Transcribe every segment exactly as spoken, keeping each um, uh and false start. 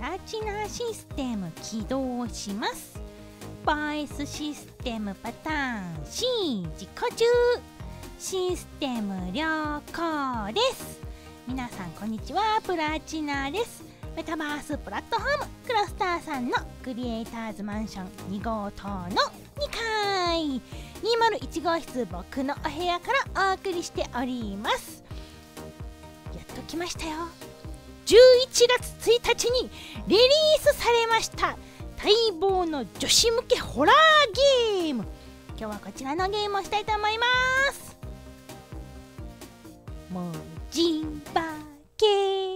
ラチナシステム起動します。ボイスシステムパターン C 実行中。システム良好です。皆さんこんにちは、プラチナです。メタバースプラットフォームクロスターさんのクリエイターズマンションに号棟のにかいにひゃくいち号室、僕のお部屋からお送りしております。やっと来ましたよ。じゅういちがつついたちにリリースされました待望の女子向けホラーゲーム。今日はこちらのゲームをしたいと思います。文字化け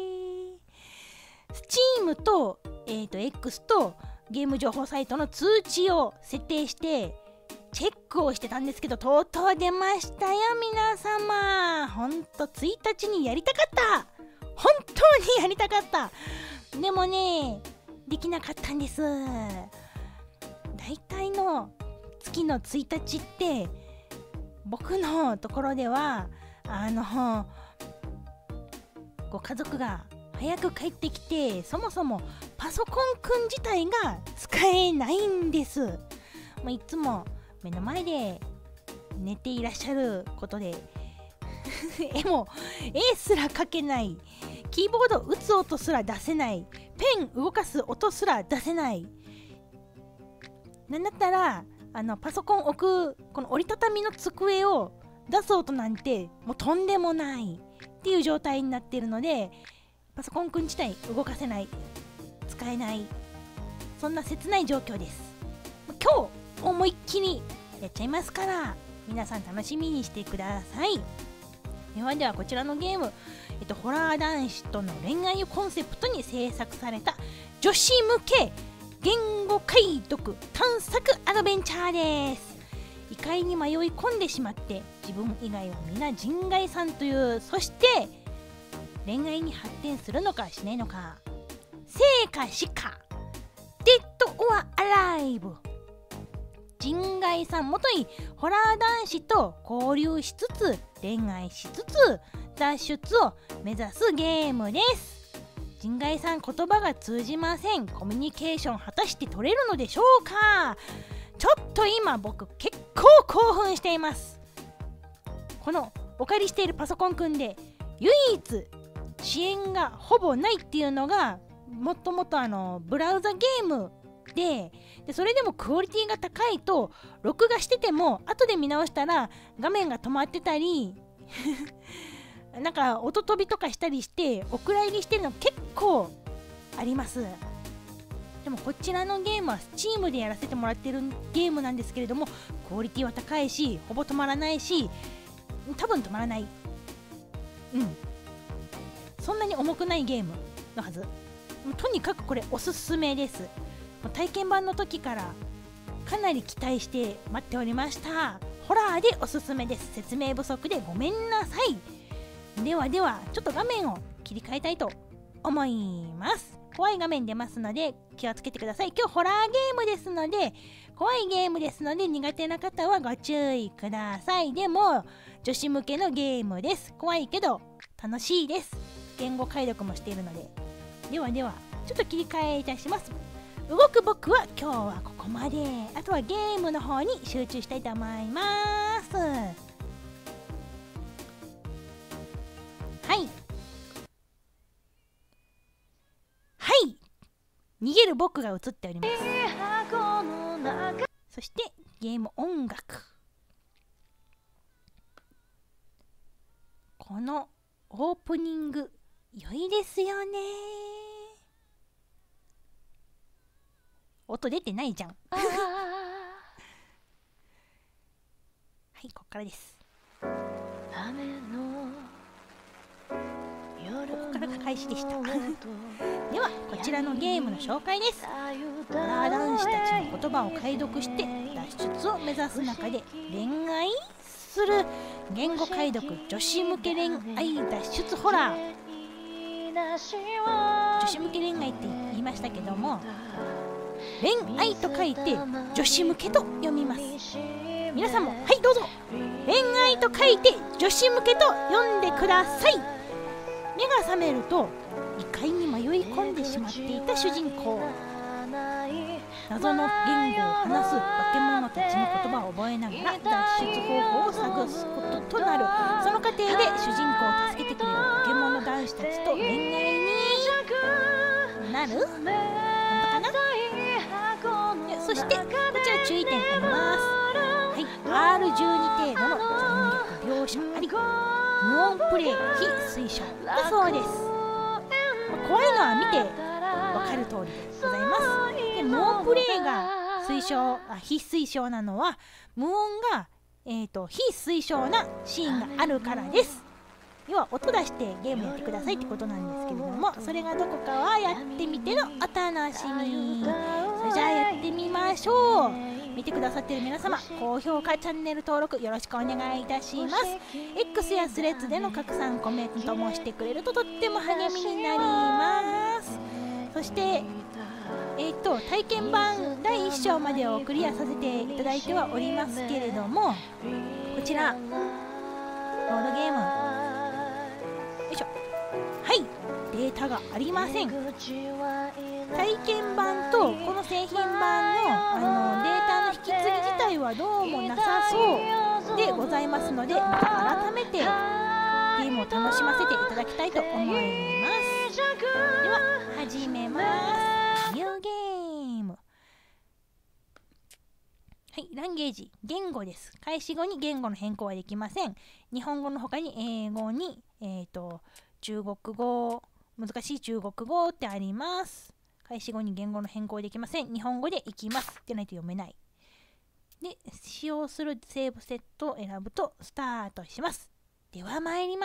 Steam と、えーと X とゲーム情報サイトの通知を設定してチェックをしてたんですけど、とうとう出ましたよ皆様。ほんとついたちにやりたかった。本当にやりたかった。でもね、できなかったんです。大体の月のついたちって僕のところではあのご家族が早く帰ってきて、そもそもパソコンくん自体が使えないんです。もういつも目の前で寝ていらっしゃることで絵も絵すら描けない、キーボード打つ音すら出せない、ペン動かす音すら出せない、なんだったらあのパソコン置くこの折りたたみの机を出す音なんてもうとんでもないっていう状態になっているので、パソコンくん自体動かせない、使えない、そんな切ない状況です。今日思いっきりやっちゃいますから、皆さん楽しみにしてください。ではではこちらのゲーム、えっと、ホラー男子との恋愛をコンセプトに制作された女子向け言語解読探索アドベンチャーです。異界に迷い込んでしまって自分以外は皆人外さんという、そして恋愛に発展するのかしないのか、生か死か、デッド・オア・アライブ、人外さん元いホラー男子と交流しつつ恋愛しつつ脱出を目指すゲームです。人外さん言葉が通じません。コミュニケーション果たして取れるのでしょうか。ちょっと今僕結構興奮しています。このお借りしているパソコンくんで唯一遅延がほぼないっていうのがもっともっとあのブラウザゲームで、でそれでもクオリティが高いと録画してても後で見直したら画面が止まってたりなんか音飛びとかしたりしてお蔵入りしてるの結構あります。でもこちらのゲームは Steam でやらせてもらってるゲームなんですけれども、クオリティは高いしほぼ止まらないし、多分止まらない、うんそんなに重くないゲームのはず。とにかくこれおすすめです。体験版の時からかなり期待して待っておりました。ホラーでおすすめです。説明不足でごめんなさい。ではではちょっと画面を切り替えたいと思います。怖い画面出ますので気をつけてください。今日ホラーゲームですので、怖いゲームですので苦手な方はご注意ください。でも女子向けのゲームです。怖いけど楽しいです。言語解読もしているので。ではではちょっと切り替えいたします。動く僕は今日はここまで。あとはゲームの方に集中したいと思います。はいはい逃げる僕が映っております。そしてゲーム音楽、このオープニング良いですよね。音出てないじゃんはい、こっからです。ここからが開始でしたではこちらのゲームの紹介です。ホラー男子たちの言葉を解読して脱出を目指す中で恋愛する言語解読女子向け恋愛脱出ホラー。女子向け恋愛って言いましたけども、恋愛と書いて女子向けと読みます。皆さんもはいどうぞ、恋愛と書いて女子向けと読んでください。 目が覚めると異界に迷い込んでしまっていた主人公。謎の言語を話す化け物たちの言葉を覚えながら脱出方法を探すこととなる。その過程で主人公を助けてくれる化け物男子たちと恋愛になる本当かな。そしてこちら注意点あります。はい、アールじゅうに 程度の残虐描写あり、無音プレイ非推奨だそうです。怖いのは見てわかる通りでございます。で、無音プレイが推奨あ非推奨なのは無音が、えー、と非推奨なシーンがあるからです。要は音出してゲームやってくださいってことなんですけれども、それがどこかはやってみてのお楽しみ。それじゃあやってみましょう。見てくださっている皆様、高評価、チャンネル登録よろしくお願いいたします。 X やスレッズでの拡散コメントもしてくれるととっても励みになります。そしてえっと体験版だいいっ章までをクリアさせていただいてはおりますけれども、こちらロードゲームよいしょ、はい、データがありません。体験版とこの製品版の、あのデータの引き継ぎ自体はどうもなさそうでございますので、また改めてゲームを楽しませていただきたいと思います。では始めます。ニューゲーム。はい、ランゲージ言語です。開始後に言語の変更はできません。日本語の他に英語に、えーと、中国語、難しい中国語ってあります。開始後に言語の変更できません。日本語でいきますってないと読めない。で、使用するセーブセットを選ぶとスタートします。では参ります。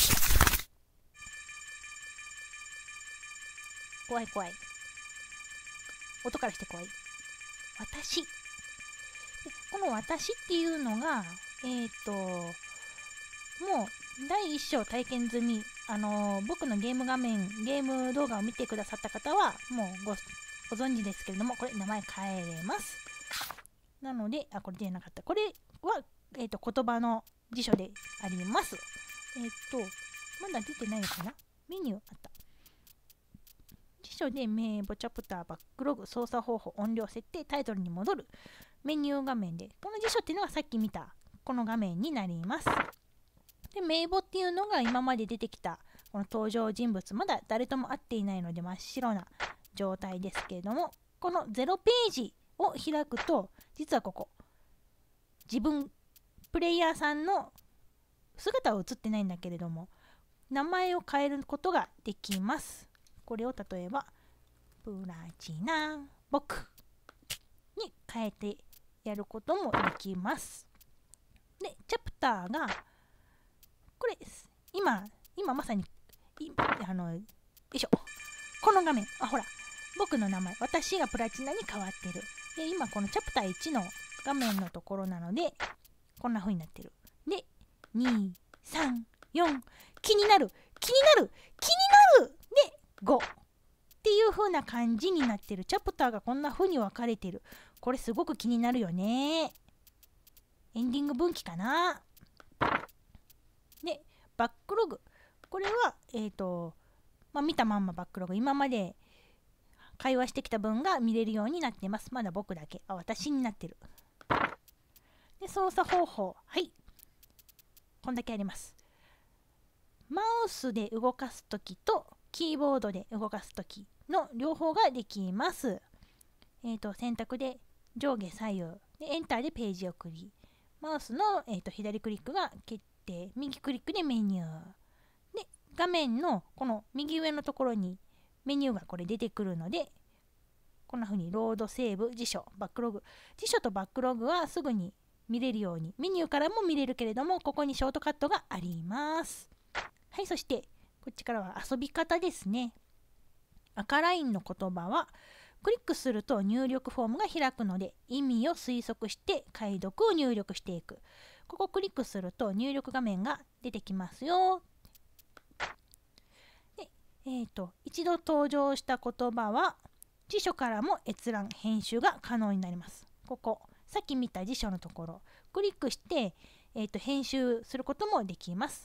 怖い怖い。音からして怖い。私。でこの私っていうのが、えっと、もうだいいっ章体験済み、あのー、僕のゲーム画面、ゲーム動画を見てくださった方はもう ご, ご存知ですけれども、これ名前変えれます。なので、あ、これ出なかった。これは、えっと、言葉の辞書であります。えっと、まだ出てないのかな？メニューあった。辞書で名簿、チャプター、バックログ、操作方法、音量設定、タイトルに戻る。メニュー画面で、この辞書っていうのがさっき見たこの画面になります。で、名簿っていうのが今まで出てきたこの登場人物、まだ誰とも会っていないので真っ白な状態ですけれども、このゼロページを開くと、実はここ、自分、プレイヤーさんの姿は映ってないんだけれども、名前を変えることができます。これを例えば、プラチナ僕に変えてやることもできます。で、チャプターが、これ、今、今まさに、あの、よいしょ、この画面、あ、ほら、僕の名前、私がプラチナに変わってる。で、今このチャプターいちの画面のところなので、こんな風になってる。で、に、さん、よん、気になる、気になる、気になるで、ごっていう風な感じになってる。チャプターがこんな風に分かれてる。これすごく気になるよね。エンディング分岐かな。で、バックログ。これは、えっと、まあ、見たまんまバックログ。今まで会話してきた分が見れるようになっています。まだ僕だけ。あ、私になってる。で、操作方法。はい。こんだけあります。マウスで動かすときとキーボードで動かすときの両方ができます。えっと、選択で上下左右。で、エンターでページ送り。マウスの、えーと、左クリックが決定。右クリックでメニュー。で、画面のこの右上のところにメニューがこれ出てくるので、こんな風にロード、セーブ、辞書、バックログ。辞書とバックログはすぐに見れるように、メニューからも見れるけれども、ここにショートカットがあります。はい、そしてこっちからは遊び方ですね。赤ラインの言葉はクリックすると入力フォームが開くので、意味を推測して解読を入力していく。ここをクリックすると入力画面が出てきますよ。で、えーと、一度登場した言葉は辞書からも閲覧編集が可能になります。ここさっき見た辞書のところクリックして、えーと、編集することもできます。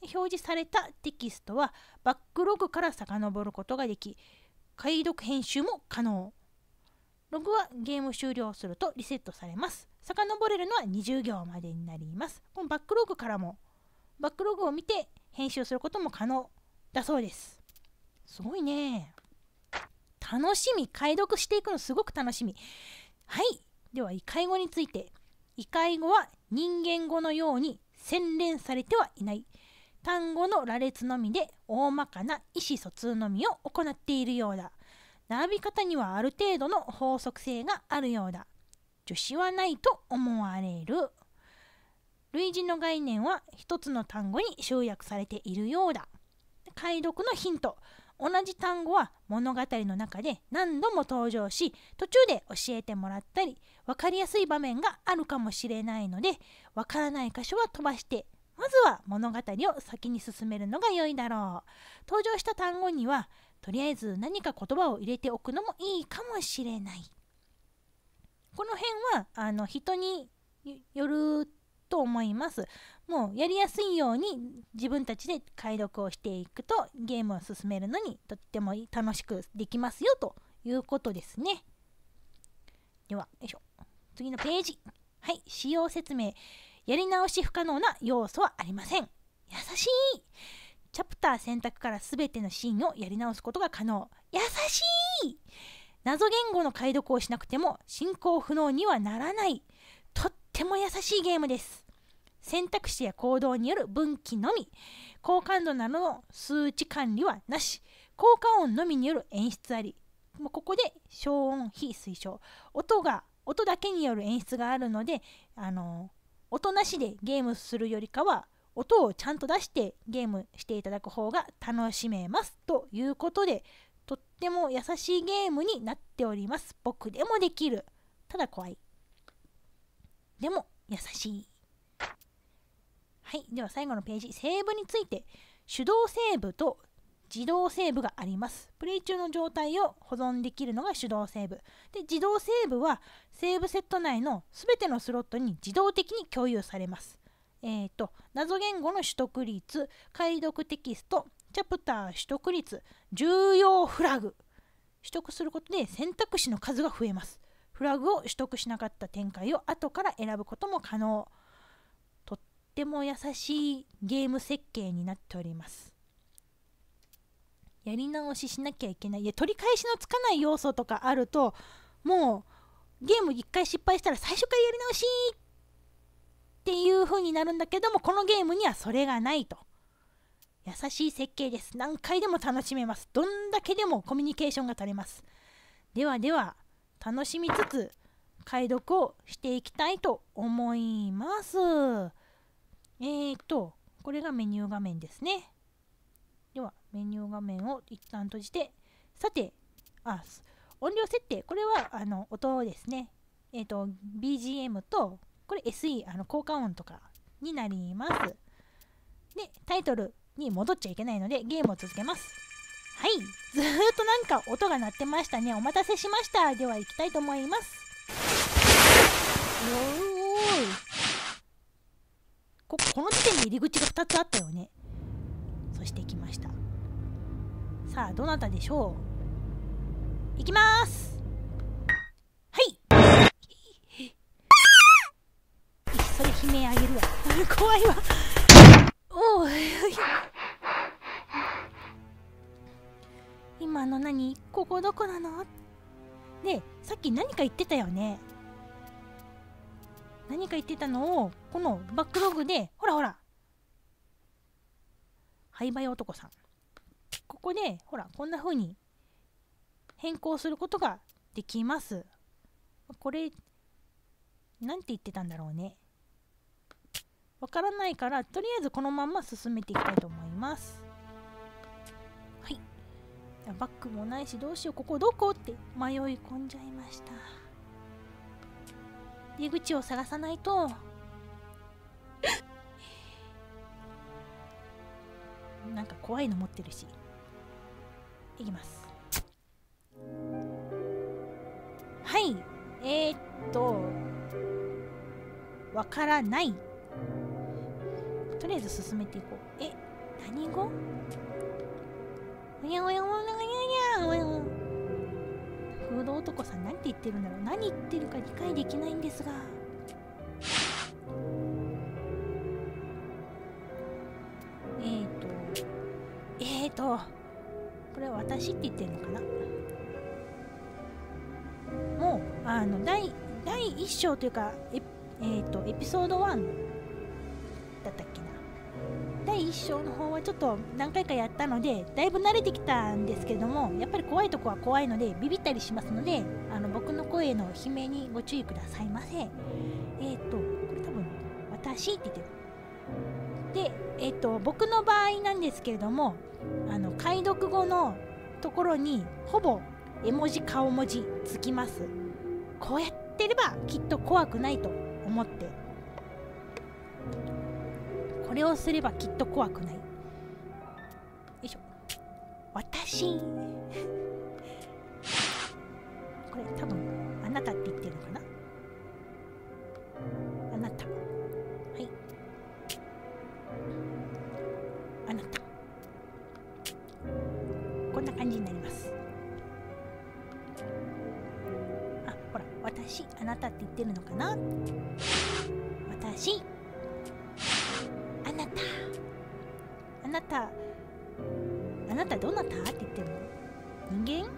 表示されたテキストはバックログから遡ることができ、解読編集も可能。ログはゲーム終了するとリセットされます。遡れるのはにじゅう行までになります。このバックログからも、バックログを見て編集することも可能だそうです。すごいね。楽しみ。解読していくのすごく楽しみ。はい。では、異界語について。異界語は人間語のように洗練されてはいない。単語の羅列のみで大まかな意思疎通のみを行っているようだ。並び方にはある程度の法則性があるようだ。助詞はないと思われる。類似の概念は一つの単語に集約されているようだ。解読のヒント。同じ単語は物語の中で何度も登場し、途中で教えてもらったり、分かりやすい場面があるかもしれないので、分からない箇所は飛ばして、まずは物語を先に進めるのが良いだろう。登場した単語には、とりあえず何か言葉を入れておくのもいいかもしれない。この辺はあの人によると思います。もうやりやすいように自分たちで解読をしていくとゲームを進めるのにとっても楽しくできますよということですね。では、よいしょ。次のページ。はい、使用説明。やり直し不可能な要素はありません。優しい。チャプター選択からすべてのシーンをやり直すことが可能。優しい。謎言語の解読をしなくても進行不能にはならない。とっても優しいゲームです。選択肢や行動による分岐のみ。高感度などの数値管理はなし。効果音のみによる演出あり。ここで消音非推奨。音が音だけによる演出があるので、あの音なしでゲームするよりかは音をちゃんと出してゲームしていただく方が楽しめますということで、とっても優しいゲームになっております。僕でもできる。ただ怖い。でも優しい。はい、では最後のページ。セーブについて。手動セーブと自動セーブがあります。プレイ中の状態を保存できるのが手動セーブ。で、自動セーブはセーブセット内のすべてのスロットに自動的に共有されます。えーと、謎言語の取得率、解読テキスト、チャプター取得率、重要フラグ。取得することで選択肢の数が増えます。フラグを取得しなかった展開を後から選ぶことも可能。とっても優しいゲーム設計になっております。やり直ししなきゃいけない。いや、取り返しのつかない要素とかあると、もうゲーム一回失敗したら最初からやり直しっていう風になるんだけども、このゲームにはそれがないと。優しい設計です。何回でも楽しめます。どんだけでもコミュニケーションが取れます。ではでは、楽しみつつ解読をしていきたいと思います。えーと、これがメニュー画面ですね。では、メニュー画面を一旦閉じて、さて、あ、音量設定、これはあの音ですね。えーと、ビージーエム と、これ エスイー、あの効果音とかになります。で、タイトルに戻っちゃいけないので、ゲームを続けます。はい、ずーっとなんか音が鳴ってましたね。お待たせしました。では行きたいと思います。おーい。こ、この時点で入り口がふたつあったよね。そして来ました。さあ、どなたでしょう。いきまーす。はい。それ悲鳴あげるわ。怖いわ。おお。今の何？ここどこなの？で、さっき何か言ってたよね。何か言ってたのをこのバックログで、ほらほら。廃売男さん。ここでほらこんな風に変更することができます。これなんて言ってたんだろうね。わからないからとりあえずこのまま進めていきたいと思います。はい。バックもないしどうしよう、ここどこって迷い込んじゃいました。出口を探さないと。なんか怖いの持ってるし。いきます。はい。えー、っとわからない。とりあえず進めていこう。え、 何語？おやおやおやおやおやおや。フード男さん何て言ってるんだろう。何言ってるか理解できないんですが。えーとえーとこれは私って言ってるのかな。もうあの第第一章というかええーとエピソードワンだったっけな。第一章の方はちょっと何回かやったのでだいぶ慣れてきたんですけれども、やっぱり怖いとこは怖いのでビビったりしますので、あの僕の声の悲鳴にご注意くださいませ。えっ、ー、とこれ多分私って言ってる。で、えっ、ー、と僕の場合なんですけれども、あの解読後のところにほぼ絵文字顔文字つきます。こうやってればきっと怖くないと思って、これをすればきっと怖くない。よいしょ。私これ多分あなたって言ってるのかな。あなた、はい、あなた、こんな感じになります。あ、ほら、私、あなたって言ってるのかな。私、あなた、あなた、あなたどなたって言ってるの？人間？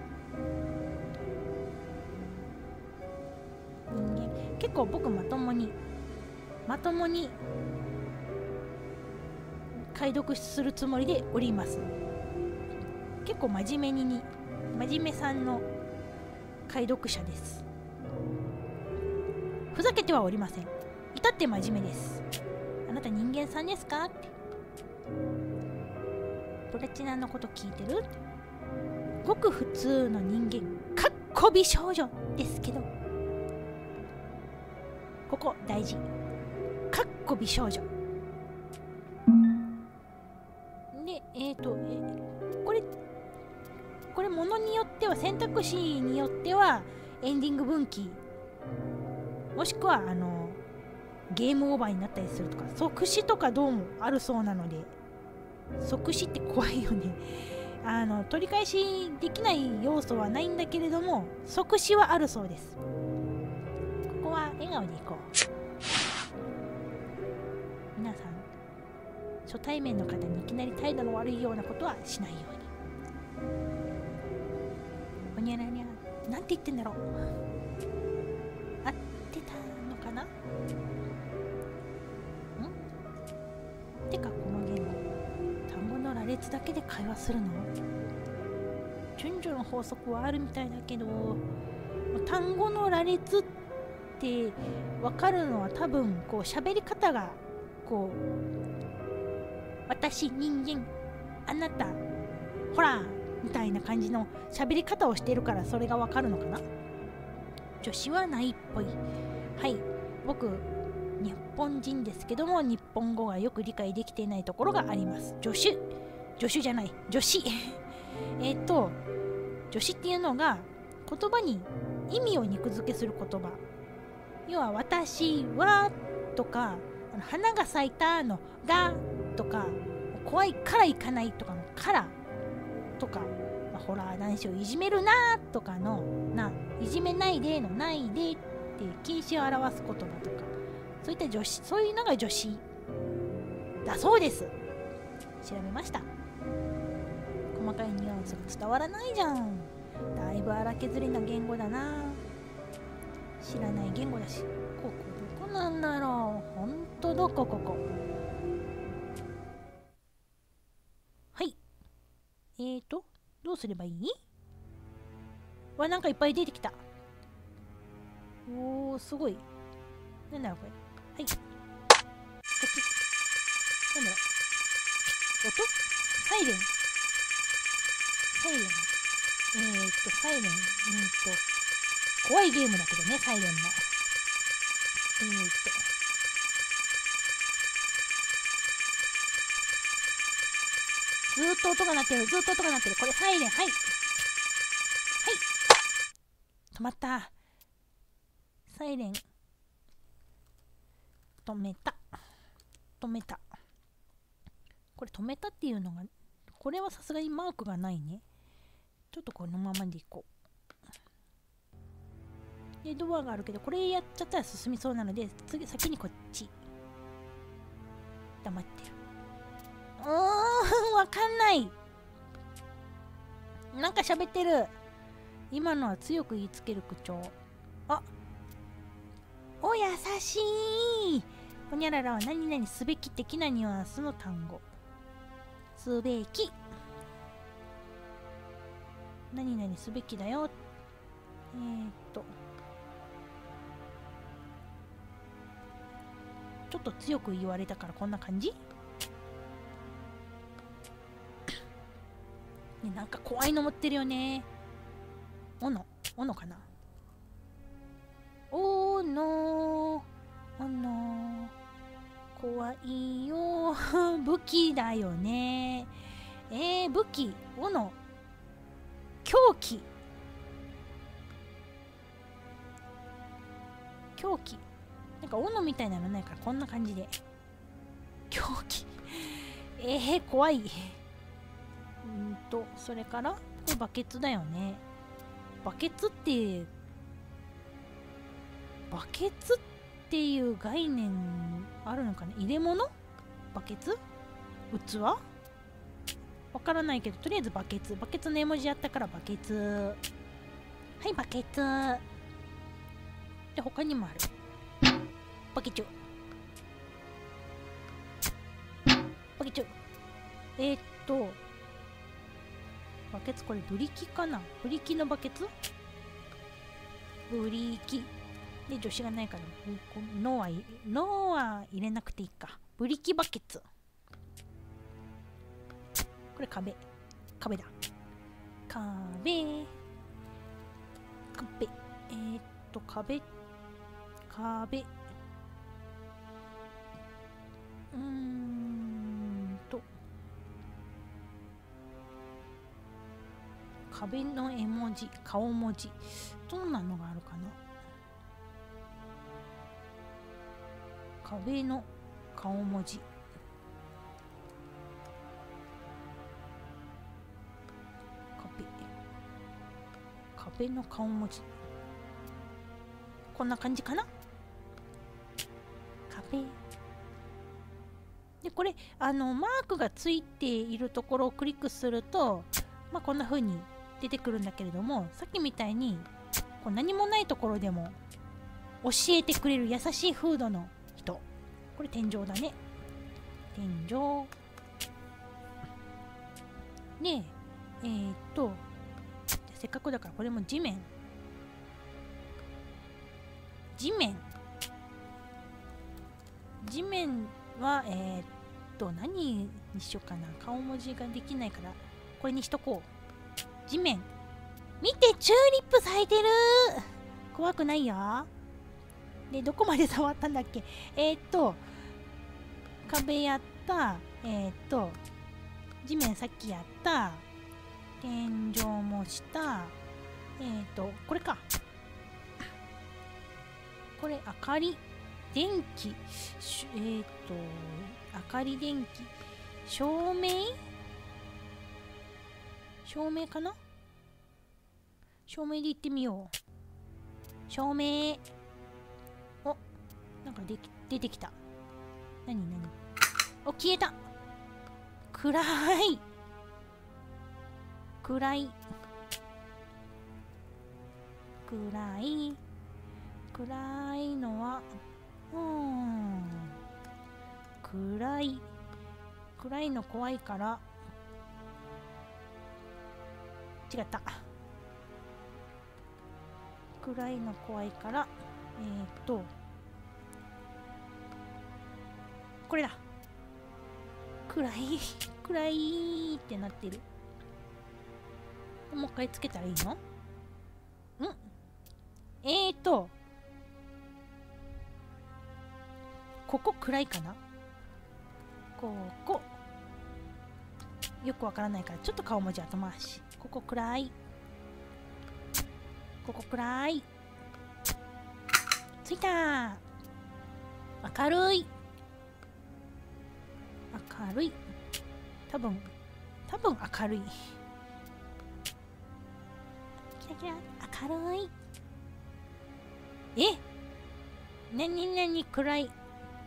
人間。結構僕まともにまともに解読するつもりでおります。結構真面目に真面目さんの解読者です。ふざけてはおりません。至って真面目です。あなた人間さんですかって。プラチナのこと聞いてる？ごく普通の人間、かっこ美少女ですけど、ここ大事。かっこ美少女で、えっ、ー、とえこれこれものによっては、選択肢によってはエンディング分岐、もしくはあのゲームオーバーになったりするとか、即死とかどうもあるそうなので、即死って怖いよね。あの取り返しできない要素はないんだけれども、即死はあるそうです。ここは笑顔でいこう。皆さん初対面の方にいきなり態度の悪いようなことはしないように。おにゃらにゃ、なんて言ってんだろう。合ってたのかな。んてかこの言語、単語の羅列だけで会話するの？順序の法則はあるみたいだけど、単語の羅列って分かるのは多分こう喋り方がこう、私人間、あなた、ほらみたいな感じの喋り方をしているから、それが分かるのかな。女子はないっぽい。はい、僕日本人ですけども、日本語がよく理解できていないところがあります。助手助手じゃない女子えっと助詞っていうのが言葉に意味を肉付けする言葉。要は私はとか、花が咲いたのがとか、怖いから行かないとかのからとか、まあ、ほら男子をいじめるなとかのな、いじめないでのないでっていう禁止を表す言葉とか、そういった助詞、そういうのが助詞だそうです。調べました。細かいニュアンスが伝わらないじゃん。だいぶ荒削りな言語だな。知らない言語だし。ここどこなんだろう。ほんとどこここ。はい。えーとどうすればいい？わ、なんかいっぱい出てきた。おー、すごい。なんだろうこれ。はい。こっち。なんだろう。音？サイレン。サイレン。えーっと、サイレン。えーっと、怖いゲームだけどね、サイレンも。えーっと。ずーっと音が鳴ってる、ずーっと音が鳴ってる。これサイレン。はい。はい。止まった。サイレン。止めた。止めた。 これ止めたっていうのが、これはさすがにマークがないね。ちょっとこのままでいこう。でドアがあるけど、これやっちゃったら進みそうなので、次先にこっち。黙ってる。うーん、わかんない。なんか喋ってる。今のは強く言いつける口調。あ、お優しい。ほにゃららは何々すべき的なニュアンスの単語。すべき。何々すべきだよ。えー、っと。ちょっと強く言われたからこんな感じ？ね、なんか怖いの持ってるよね。おの、おのかな。おの、おの、怖いよ。武器だよね。えー、武器、おの、凶器。凶器。なんか、おのみたいなのないからこんな感じで。凶器。えー、怖い。うんと、それから、これバケツだよね。バケツって、バケツっていう概念あるのかな。入れ物？バケツ？器？わからないけど、とりあえずバケツ。バケツの絵文字あったからバケツ。はい、バケツ。で、他にもある。バケチュ。バケチュ。えー、っと、バケツ、これブリキかな？ブリキのバケツ？ブリキ。で、助詞がないから、ノーは、ノーは入れなくていいか。ブリキバケツ。これ壁。壁だ。壁。壁。えー、っと、壁。壁。うーんと。壁の絵文字、顔文字。どんなのがあるかな。壁の顔文字。壁。壁の顔文字。こんな感じかな。壁。で、これ、あの、マークがついているところをクリックすると、まあ、こんな風に出てくるんだけれども、さっきみたいに、こう何もないところでも教えてくれる優しいフードの人。これ天井だね。天井。で、えー、っと、せっかくだからこれも地面。地面。地面は、えー、っと、何にしようかな。顔文字ができないから、これにしとこう。地面。見て、チューリップ咲いてる。怖くないよ。で、どこまで触ったんだっけ。えー、っと、壁やった。えー、っと、地面さっきやった。天井もした。えー、っと、これか。これ、明かり。電気。えー、っと、明かり電気。照明照明かな。照明で行ってみよう。照明。お、なんかでき出てきた。なになに。お、消えた。暗い。暗い。暗い。暗いのは、うーん。暗い。暗いの怖いから、違った。暗いの怖いから、えー、っと、これだ。暗い、暗いってなってる。もう一回つけたらいいの？ん？えーっと、ここ暗いかな？ここ。よくわからないからちょっと顔文字後回し。ここ暗い。ここ暗い。ついた。明るい。明るい。 多分多分明るい。キラキラ明るい。え、なになに暗い。ん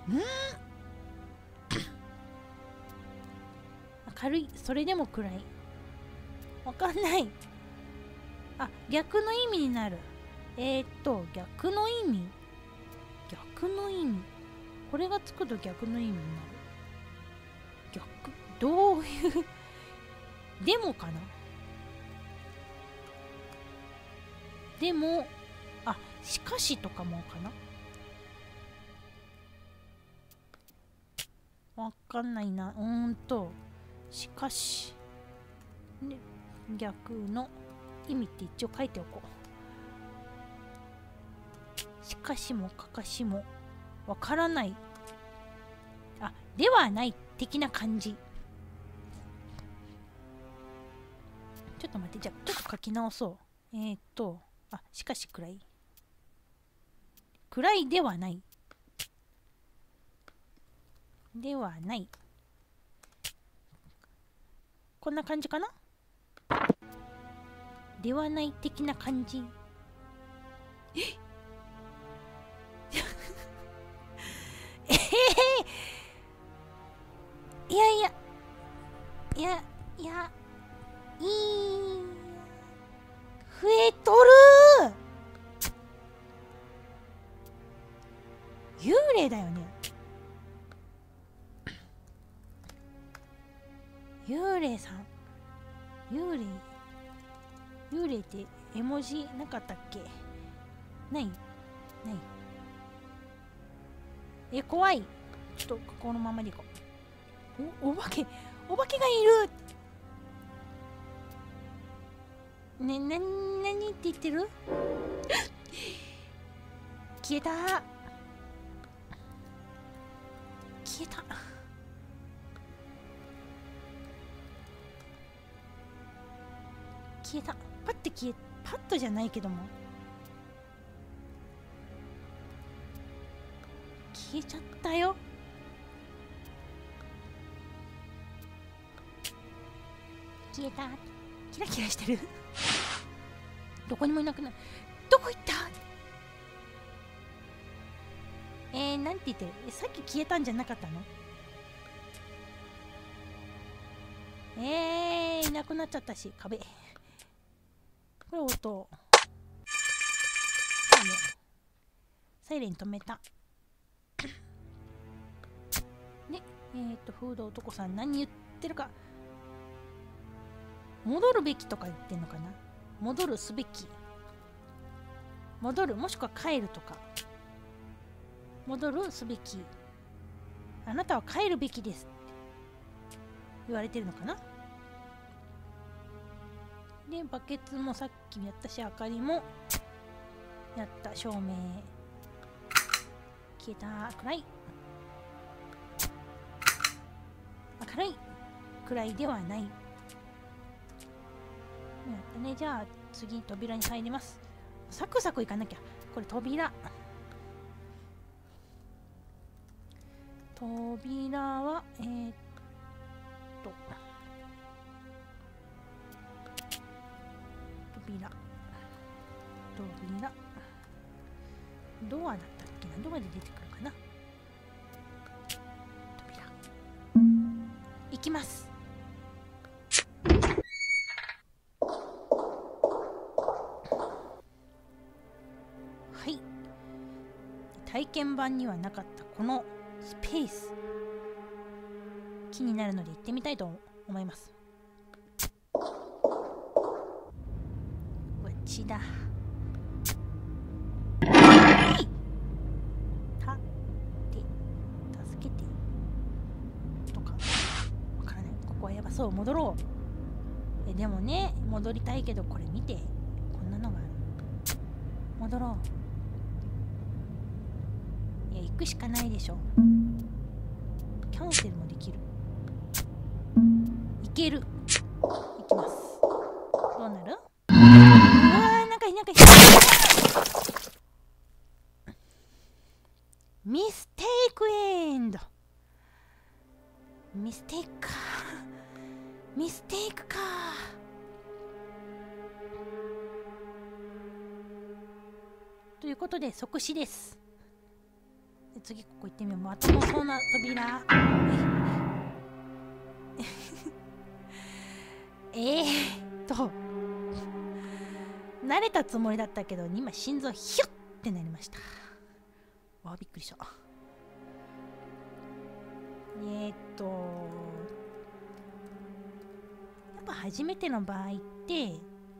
明るい。それでも暗い。わかんない。あ、逆の意味になる。えー、っと逆の意味逆の意味これがつくと逆の意味になる。逆どういうでもかな。でもあ、しかしとかもかな。わかんないな。うーんとしかし、ね、逆の意味って一応書いておこう。しかしもかかしもわからない。あ、ではない的な感じ。ちょっと待って、じゃあちょっと書き直そう。えー、っとあ、しかし暗い。暗いではない。ではない。こんな感じかな。ではない的な感じ。ええー、いやいやいやいやいい増えとる。幽霊だよね。幽霊さん。幽霊幽霊って絵文字なかったっけ。ないない。え、怖い。ちょっとこのままでいこう。お、お化けお化けがいる。ね、な、なにって言ってる。消えた消えた。消えた。パッて消え、パッとじゃないけども消えちゃったよ。消えた。キラキラしてる。どこにもいなくなる。どこ行った。えー、なんて言ってる。え、さっき消えたんじゃなかったの。えー、いなくなっちゃったし、壁。これ音。サイレン止めた。で、えっと、フード男さん何言ってるか。戻るべきとか言ってんのかな。戻るすべき。戻る、もしくは帰るとか。戻るすべき。あなたは帰るべきですって言われてるのかな。で、バケツもさっきやったし、明かりもやった。照明消えた。暗い。明るい。暗いではない。やったね。じゃあ次扉に入ります。サクサクいかなきゃ。これ扉。扉はえー、っと扉扉ドアだったっけな。ドアで出てくるかな。扉行きます。はい、体験版にはなかったこのスペース気になるので行ってみたいと思います。こっちだ。たって助けてとかわからない。ここはやばそう。戻ろう。えでもね、戻りたいけど、これ見て、こんなのがある。戻ろう。いや、行くしかないでしょ。キャンセルもできる。いける。行きます。どうなる。うわー、なんかいなんかいミステイクエンド。ミステイクか。 ということで即死です。で次ここ行ってみよう。またもそうな扉。えーっと慣れたつもりだったけど今心臓ヒュッってなりました。わあびっくりした。えーっとやっぱ初めての場合って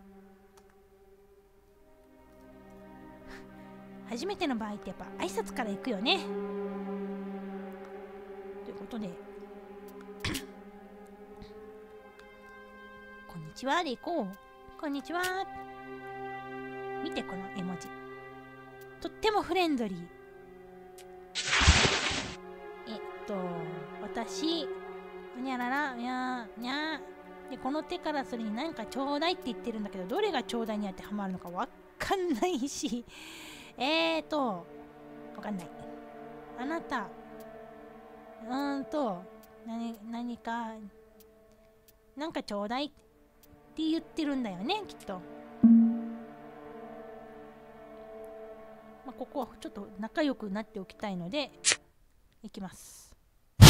初めての場合ってやっぱ挨拶から行くよね。ということでこんにちはで行こう。こんにちは。見てこの絵文字。とってもフレンドリー。えっと、私、にゃらら、にゃー、にゃー。で、この手からそれに何かちょうだいって言ってるんだけど、どれがちょうだいに当てはまるのかわかんないし。えーと、わかんない。あなた、うーんと、何、何か、なんかちょうだいって言ってるんだよね、きっと。まあ、ここはちょっと仲良くなっておきたいので、いきます。え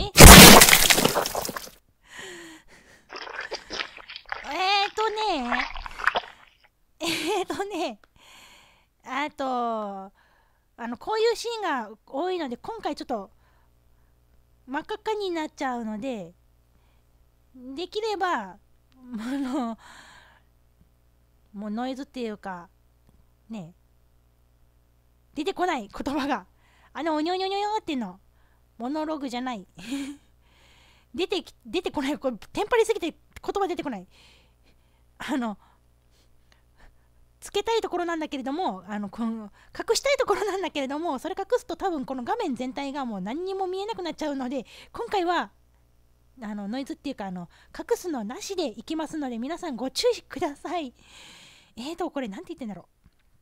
えーとねえーとねあと、あの、こういうシーンが多いので、今回ちょっと、真っ赤っかになっちゃうので、できれば、あの、もうノイズっていうか、ね、出てこない言葉が、あの、おにょにょにょにょっていうの、モノログじゃない。出てき、出てこない。これ、テンパりすぎて言葉出てこない。あの、つけたいところなんだけれども、あの、この、隠したいところなんだけれども、それ隠すと多分この画面全体がもう何にも見えなくなっちゃうので、今回は、あの、ノイズっていうか、あの、隠すのなしでいきますので、皆さんご注意ください。えーと、これなんて言ってんだろ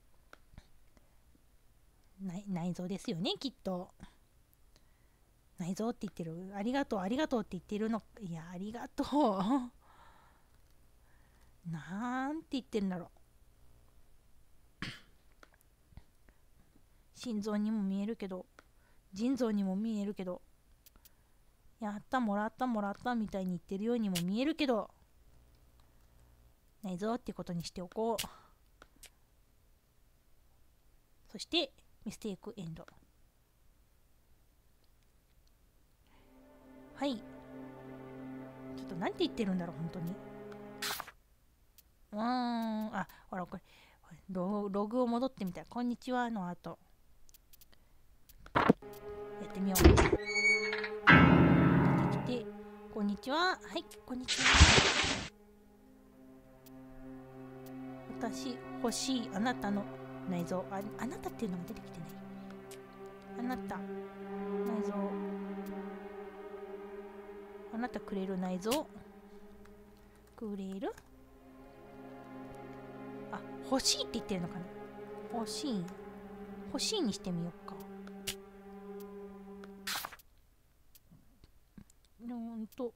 う。内、内臓ですよね、きっと。内臓って言ってる。ありがとう、ありがとうって言ってるの。いや、ありがとう。なんて言ってるんだろう。心臓にも見えるけど、腎臓にも見えるけど、やった、もらった、もらったみたいに言ってるようにも見えるけど、内臓ってことにしておこう。そして、ミステイクエンド。はい。ちょっとなんて言ってるんだろう、本当に。うーん、あ、ほら、これ、ロ, ログを戻ってみたら、こんにちはの後。やってみよう。出てきて、こんにちは。はい、こんにちは。私、欲しいあなたの内臓。あ、あなたっていうのが出てきてない。あなた、内臓。あなたくれる内臓。くれる？あ、欲しいって言ってるのかな。欲しい。欲しいにしてみようか。うーんと。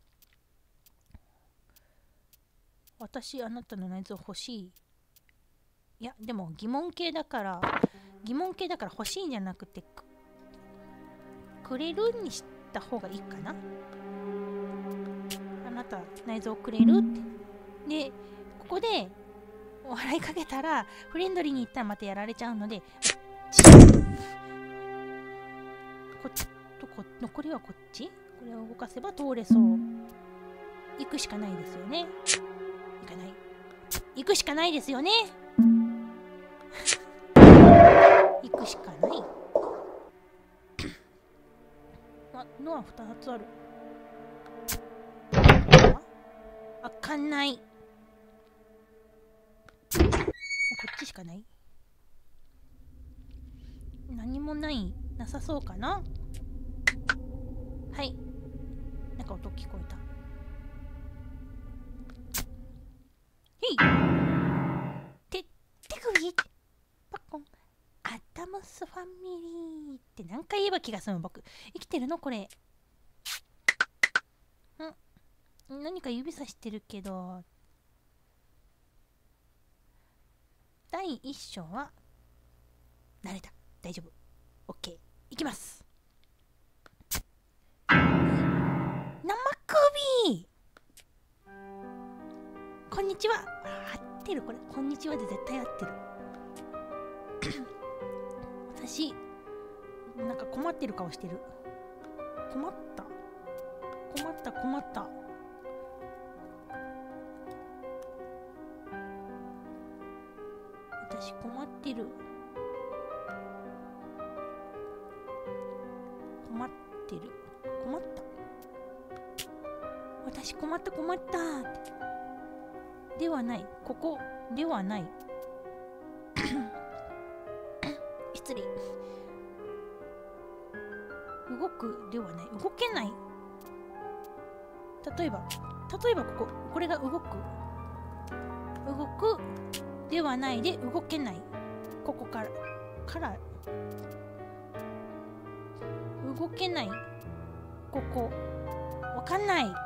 私、あなたの内臓欲しい。いや、でも疑問形だから、疑問形だから欲しいんじゃなくて、く、くれるにした方がいいかな。あなた、内臓くれるって。で、ここで、笑いかけたら、フレンドリーに言ったらまたやられちゃうので、こっちとこ、残りはこっち？これを動かせば通れそう。行くしかないですよね。行かない。行くしかないですよね。行くしかない。あ、のはふたつある。あ、開かない。こっちしかない。何もない、なさそうかな。はい。なんか音聞こえた。へい。て、手首パッコン。アダムスファミリーって何回言えば気が済む僕。生きてるのこれ。ん何か指さしてるけど。第一章は慣れた。大丈夫。オッケー。いきます。生首。こんにちは。合ってるこれ。こんにちはで絶対合ってる。私、なんか困ってる顔してる。困った。困った困った。私困ってる。困ってる。困った。私困った困った。ではない。ここではない。失礼。動くではない。動けない。例えば、例えばここ、これが動く。動くではないで動けない。ここから、から、動けない。ここ、わかんない。う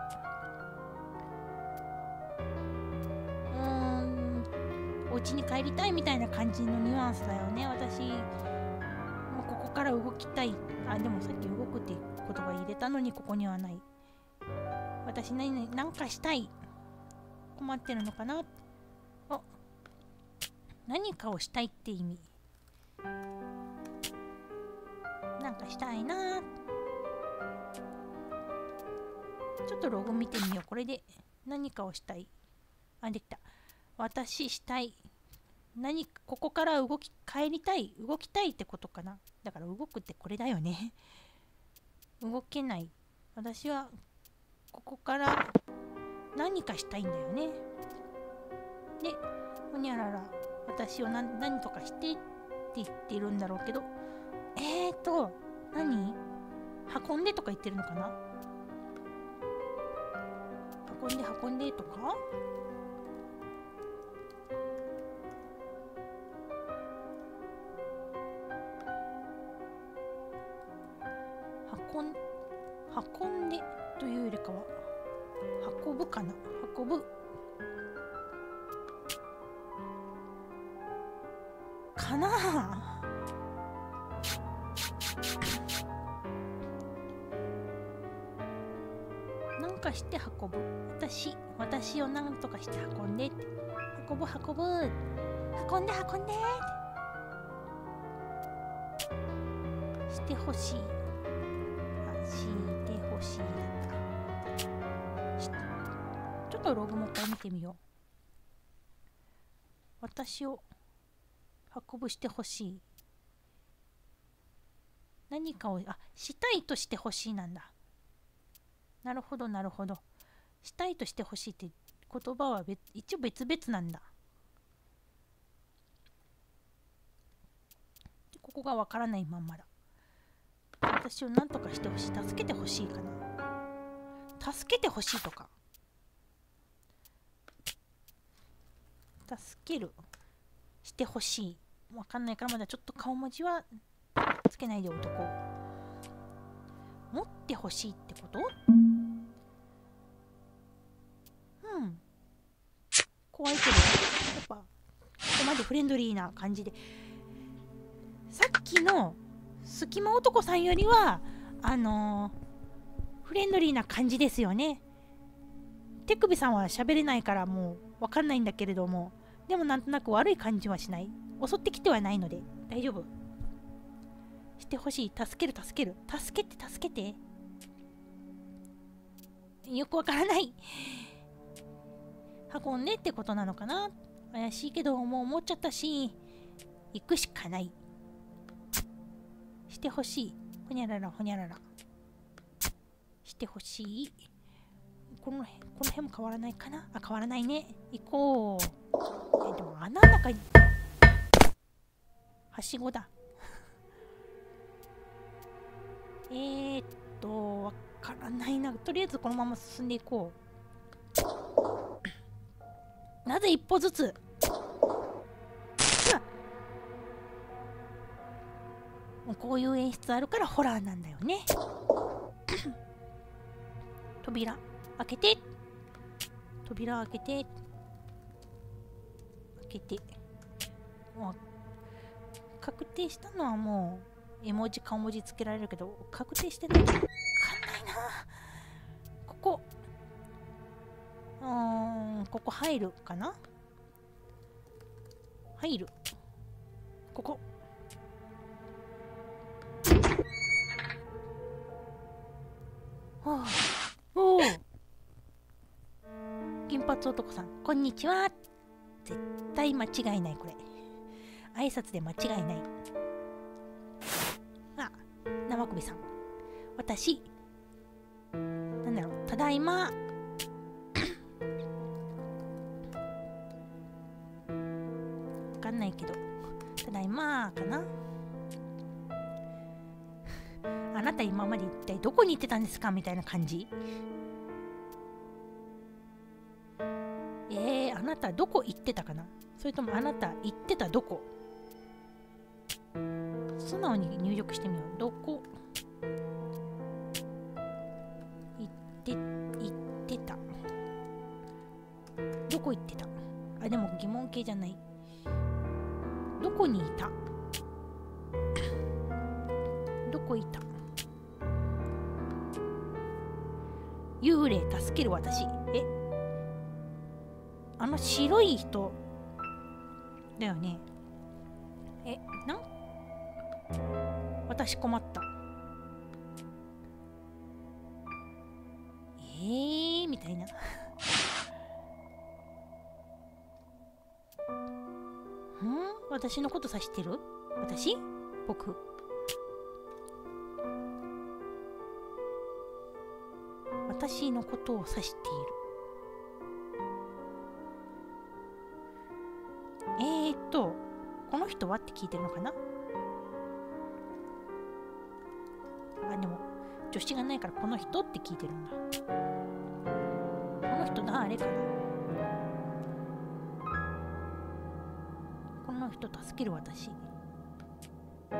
ーん、お家に帰りたいみたいな感じのニュアンスだよね。私、もうここから動きたい。あ、でもさっき動くって言葉入れたのにここにはない。私何々なんかしたい。困ってるのかな。あ、何かをしたいって意味。なんかしたいな。ちょっとロゴ見てみよう。これで何かをしたい。あ、できた。私したい。何かここから動き帰りたい。動きたいってことかな。だから動くってこれだよね。動けない。私はここから何かしたいんだよね。で、ほにゃらら、私を何、何とかしてって言ってるんだろうけど、えーと、何？運んでとか言ってるのかな？運んで運んでとか？運ん、運んでというよりかは、運ぶかな？運ぶ。かなあ。なんかして運ぶ。私、私をなんとかして運んでって。運ぶ運ぶ。運んで運んで。してほしい。あ、してほしいだった。ちょっとログもう一回見てみよう。私を運ぶしてほしい。何かを、あ、したいとしてほしいなんだ。なるほどなるほど。したいとしてほしいって言葉は別一応別々なんだ。でここがわからないまんまだ。私を何とかしてほしい。助けてほしいかな。助けてほしいとか。助ける。してほしい。わかんないからまだちょっと顔文字はつけないでおとこう。持ってほしいってこと？うん。怖いけど、やっぱここまでフレンドリーな感じで。さっきの隙間男さんよりはあのー、フレンドリーな感じですよね。手首さんは喋れないからもうわかんないんだけれども、でもなんとなく悪い感じはしない。襲ってきてはないので大丈夫。してほしい。助ける助ける。助けて助けて。よくわからない。運んでってことなのかな。怪しいけどもう思っちゃったし、行くしかない。してほしい。ほにゃららほにゃらら。してほしい。この辺、この辺も変わらないかな。あ、変わらないね。行こう。え、でも穴の中にはしごだ。えーっと、わからないな。とりあえずこのまま進んでいこう。なぜ一歩ずつ。こういう演出あるからホラーなんだよね。扉開けて。扉開けて。開けて。 確定したのはもう絵文字顔文字つけられるけど、確定してないか分かんないな。ここうーんここ入るかな。入るここはあ、おお金髪男さん、こんにちは。絶対間違いない。これ挨拶で間違いない。あ、生首さん、私なんだろう、ただいまわかんないけど、ただいまかな。あなた今まで一体どこに行ってたんですかみたいな感じ。えー、あなたどこ行ってたかな。それともあなた行ってたどこ。素直に入力してみよう。どこ行って行ってた。どこ行ってた。あ、でも疑問形じゃない。どこにいた。どこいた。幽霊助ける私。え、あの白い人だよね。え、なん私困った。えーみたいな。ん、私のこと指してる。私僕私のことを指している。えーっとこの人はって聞いてるのかな。あ、でも助詞がないからこの人って聞いてるんだ。この人誰かな。この人助ける私。う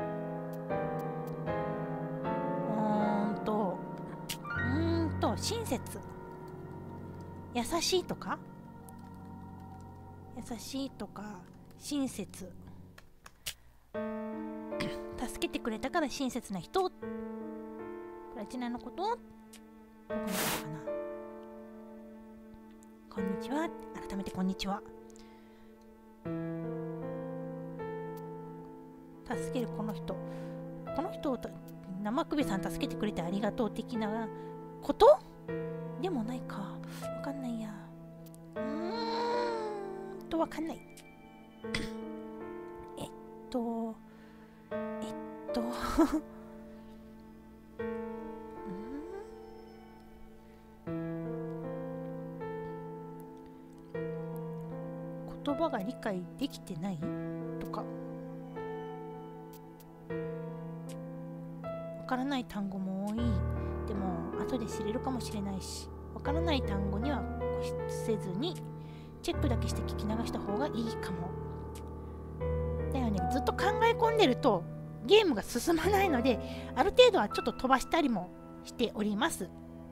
ーんとうーんと親切、優しいとか優しいとか親切助けてくれたから親切な人。プラチナのことどこにいるかな。こんにちは。改めてこんにちは。助けるこの人、この人を生首さん助けてくれてありがとう的なことでもないか。わかんないや。うーんとわかんない。えっとえっと言葉が理解できてないとか、わからない単語も多い。でも後で知れるかもしれないし、わからない単語には固執せずにチェックだけして聞き流した方がいいかも。だよね。ずっと考え込んでるとゲームが進まないので、ある程度はちょっと飛ばしたりもしております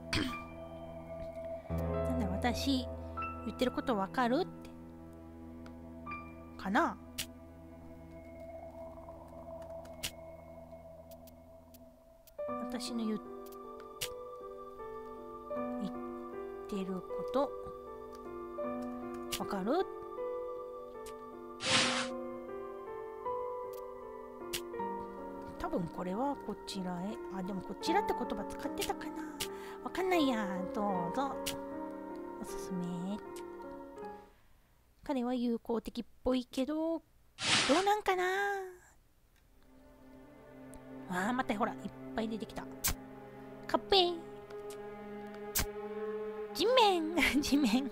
なんだ、私言ってることわかるってかな。私の言ってることわかる。多分これはこちらへ。あ、でもこちらって言葉使ってたかな。わかんないや。どうぞおすすめ。彼は友好的っぽいけどどうなんかな。あー、またほらいっぱい出てきた。カッペー地面地面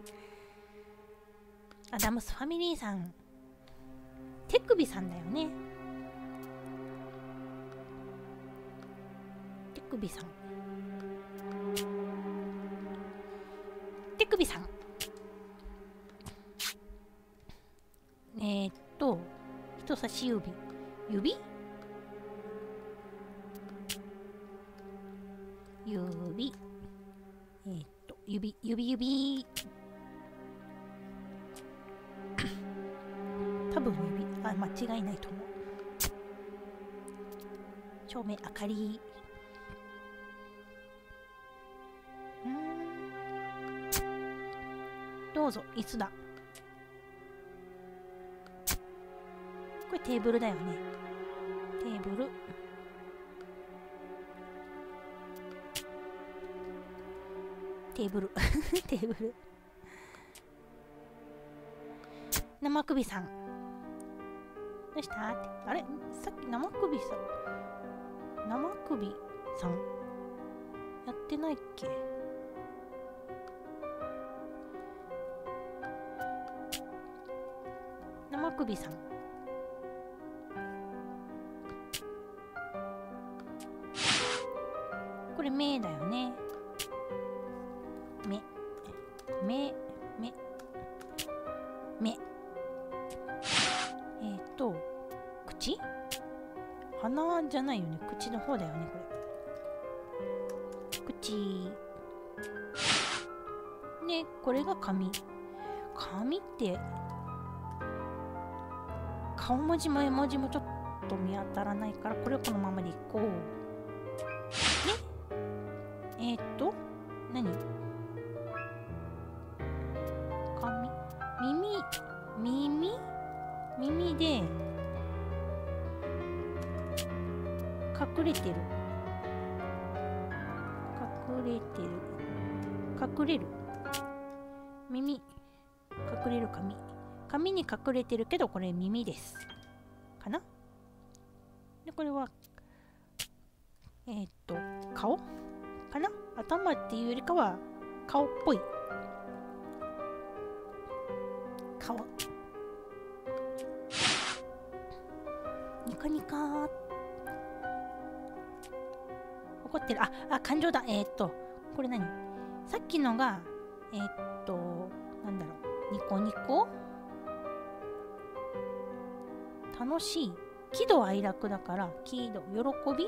アダムスファミリーさん、手首さんだよね。手首さん手首さんえー、っと人差し指指指えー、っと指指指多分指、あ、間違いないと思う。 照明明かり。うーん、どうぞ。椅子だ。これテーブルだよね。テーブル。テーブルテーブル。生首さんどうしたって。あれさっき生首さん生首さんやってないっけ。生首さんこれ目だよね。目目目目えっ、ー、と口鼻じゃないよね。口の方だよねこれ。口でこれが髪。髪って顔文字も絵文字もちょっと見当たらないから、これをこのままでいこう。でえっ、ー、と何髪耳耳耳で隠れてる隠れてる隠れる耳隠れる髪髪に隠れてるけどこれ耳ですかな。でこれはえー、っと顔かな。頭っていうよりかは顔っぽい顔。ニコニコー怒ってる。ああ感情だ。えー、っとこれ何さっきのがえー、っとなんだろうニコニコ楽しい喜怒哀楽だから喜怒喜び喜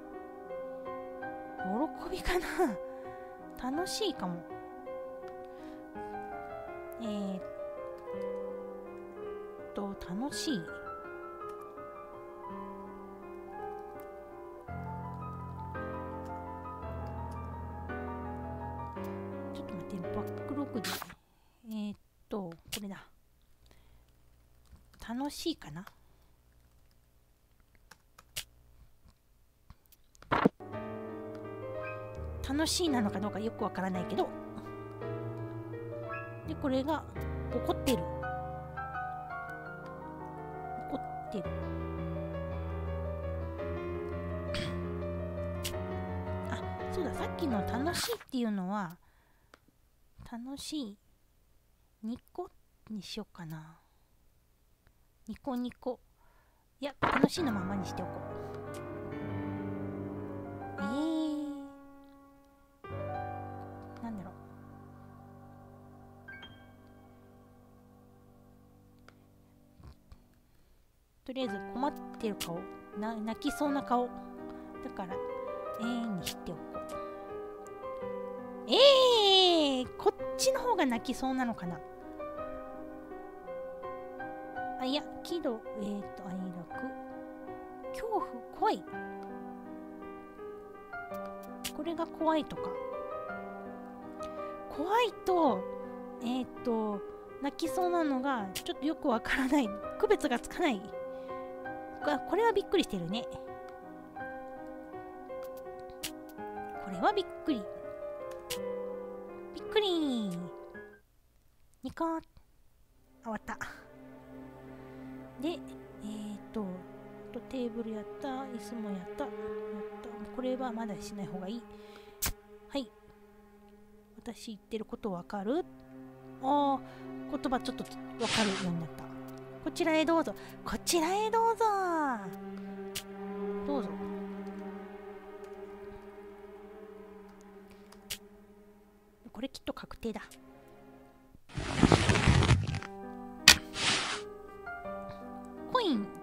びかな楽しいかも。えー、っと楽しいちょっと待ってバックログでえー、っとこれだ楽しいかな。楽しいなのかどうかよくわからないけど。でこれが怒ってる怒ってるあそうださっきの楽しいっていうのは楽しいニコにしようかな。ニコニコいや楽しいのままにしておこう。えーなんだろうとりあえず困ってる顔な泣きそうな顔だからえーにしておこう。えーこっちの方が泣きそうなのかな。あいや喜怒えーと哀楽恐怖怖いこれが怖いとか怖いとえっ、ー、と泣きそうなのがちょっとよくわからない区別がつかない。これはびっくりしてるね。これはびっくりびっくりニコーあ終わった。でえっ、ー、ととテーブルやった椅子もやったやったこれはまだしない方がいい。はい私言ってることわかる？ああ言葉ちょっとわかるようになった。こちらへどうぞこちらへどうぞどうぞ。これきっと確定だ。コイン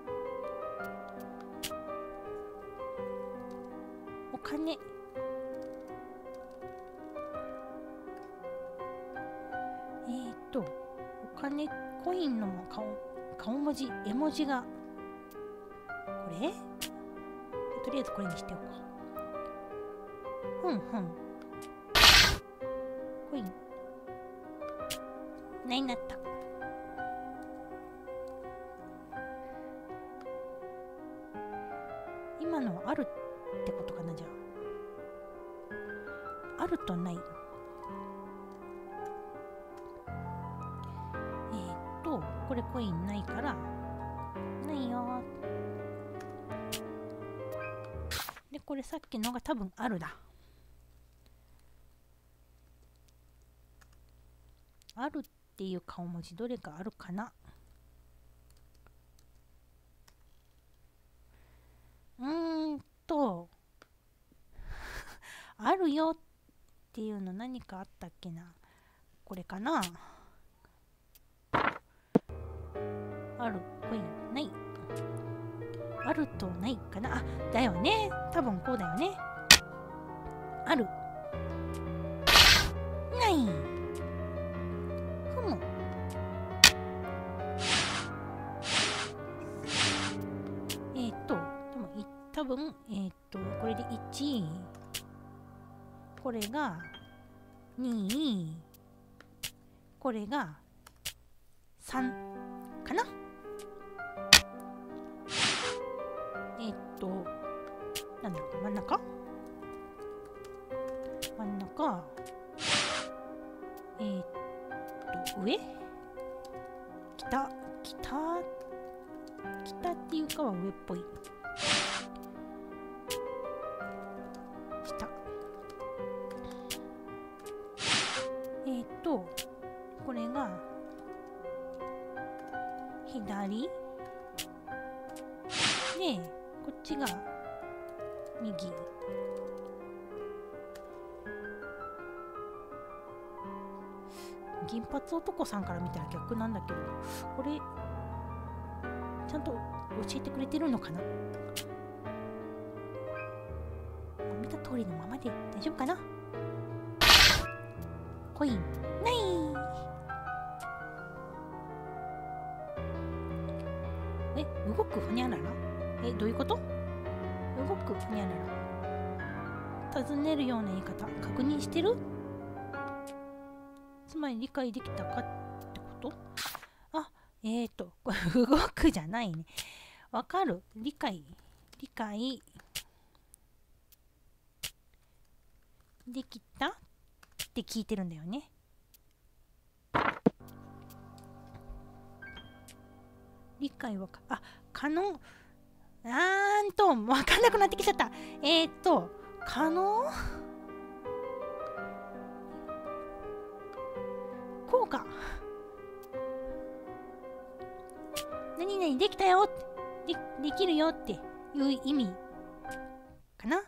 お金えー、っとお金コインの顔顔文字絵文字がこれとりあえずこれにしておこう。ふんふん。コイン。ないなった。今のはあるってことかな、じゃあ。あるとない。えー、っと、これコインないから、ないよ。で、これさっきのが多分あるだ。あるっていう顔文字どれかあるかな。うーんとあるよっていうの何かあったっけな。これかな。あるコインない。あるとないかな。あ、だよね。多分こうだよね。ある。ない。ふむ。えっと、多分、えっと、これでいち。これがに。これがさんかな。えっと、なんだろう、真ん中真ん中。えっと、上北北北っていうかは上っぽい。下。えっと、これが左で、こっちが右。銀髪男さんから見たら逆なんだけど、これちゃんと教えてくれてるのかな。見た通りのままで大丈夫かな。コインない。え、動くふにゃらら。え、どういうこと。動くふにゃらら。尋ねるような言い方確認してる。つまり理解できたかってこと。あ、えーとこれ動くじゃないね。わかる。理解理解できたって聞いてるんだよね。理解はか、あ、可能。あーんとわかんなくなってきちゃった。えーと可能。こうか。何々できたよって、で、できるよっていう意味かな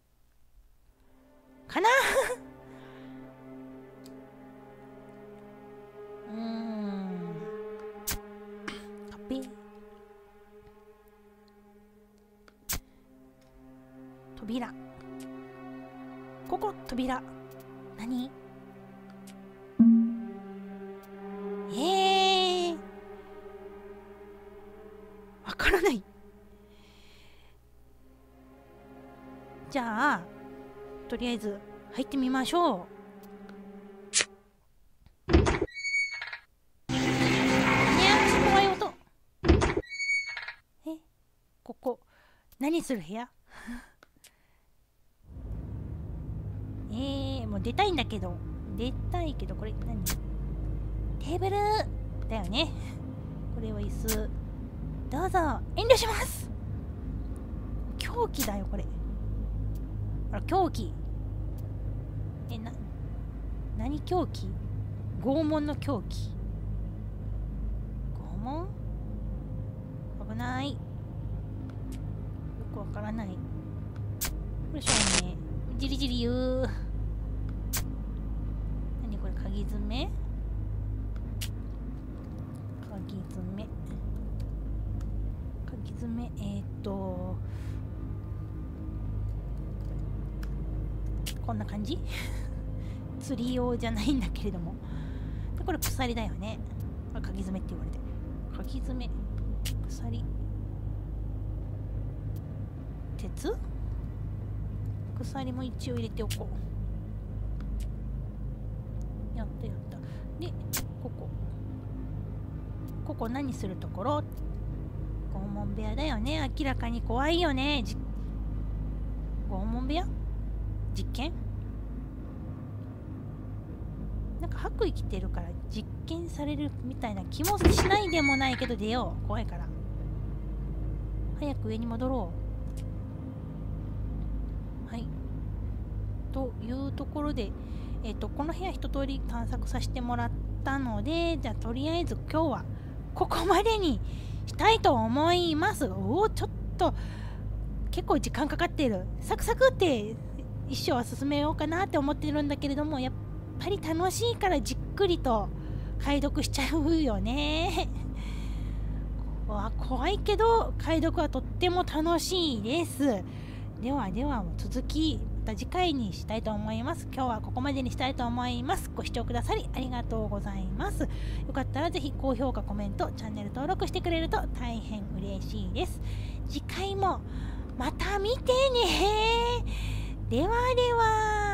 かなうーん。カペ。扉。ここ扉。何？えー、わからない。じゃあとりあえず入ってみましょう。ねえ、怖い音。え、ここ何する部屋えー、もう出たいんだけど出たいけど、これ何？テーブルだよね。これは椅子。どうぞ遠慮します。凶器だよこれ。あら、凶器。え、な、何凶器？拷問の凶器。拷問？危ない。よくわからない。よいしょね。じりじり言う。何これ、鍵爪？鍵爪。鍵爪、えーっと。こんな感じ釣り用じゃないんだけれども。で、これ鎖だよね。これ鍵爪って言われて。鍵爪、鎖。 鉄鎖も一応入れておこう。やったやった。でここここ何するところ？拷問部屋だよね。明らかに怖いよね。じ拷問部屋？実験？なんか白衣着てるから実験されるみたいな気もしないでもないけど、出よう。怖いから早く上に戻ろう。はい、というところで、えっとこの部屋一通り探索させてもらったので、じゃあとりあえず今日はここまでにしたいと思います。おお、ちょっと結構時間かかっている。サクサクって一生は進めようかなって思ってるんだけれども、やっぱり楽しいからじっくりと解読しちゃうよね。わ怖いけど解読はとっても楽しいです。ではでは続きまた次回にしたいと思います。今日はここまでにしたいと思います。ご視聴くださりありがとうございます。よかったらぜひ高評価、コメント、チャンネル登録してくれると大変嬉しいです。次回もまた見てね。ではでは。